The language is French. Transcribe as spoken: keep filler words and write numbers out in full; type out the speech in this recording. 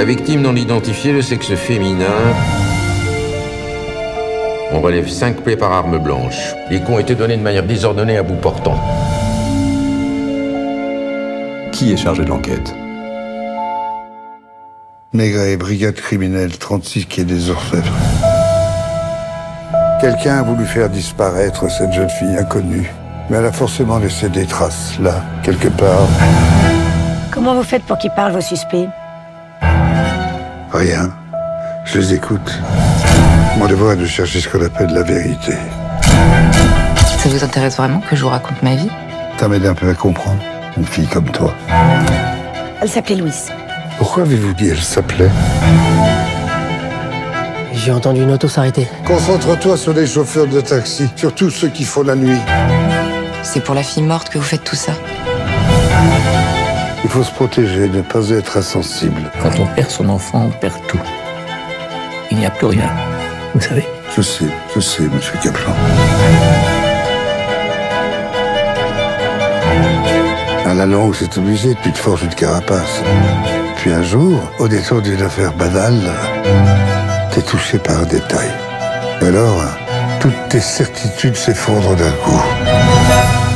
La victime non identifiée, le sexe féminin. On relève cinq plaies par arme blanche. Les coups ont été donnés de manière désordonnée à bout portant. Qui est chargé de l'enquête? Maigret, brigade criminelle, trente-six quai des Orfèvres. Quelqu'un a voulu faire disparaître cette jeune fille inconnue. Mais elle a forcément laissé des traces, là, quelque part. Comment vous faites pour qu'ils parlent, vos suspects? Rien. Je les écoute. Mon devoir est de chercher ce qu'on appelle la vérité. Ça vous intéresse vraiment que je vous raconte ma vie? Ça m'aide un peu à comprendre, une fille comme toi. Elle s'appelait Louise. Pourquoi avez-vous dit elle s'appelait? J'ai entendu une auto s'arrêter. Concentre-toi sur les chauffeurs de taxi, surtout ceux qui font la nuit. C'est pour la fille morte que vous faites tout ça? Il faut se protéger, ne pas être insensible. Quand on perd son enfant, on perd tout. Il n'y a plus rien, vous savez. Je sais, je sais, monsieur Kaplan. À la longue, c'est obligé, tu te forges une carapace. Puis un jour, au détour d'une affaire banale, t'es touché par un détail. Alors, toutes tes certitudes s'effondrent d'un coup.